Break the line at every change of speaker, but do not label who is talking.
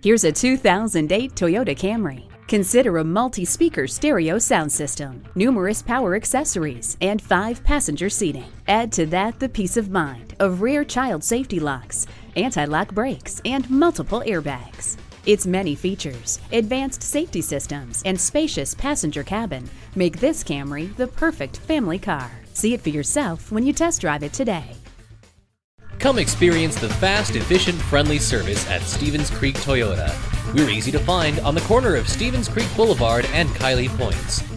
Here's a 2008 Toyota Camry. Consider a multi-speaker stereo sound system, numerous power accessories, and 5-passenger seating. Add to that the peace of mind of rear child safety locks, anti-lock brakes, and multiple airbags. Its many features, advanced safety systems, and spacious passenger cabin make this Camry the perfect family car. See it for yourself when you test drive it today.
Come experience the fast, efficient, friendly service at Stevens Creek Toyota. We're easy to find on the corner of Stevens Creek Boulevard and Kiley Points.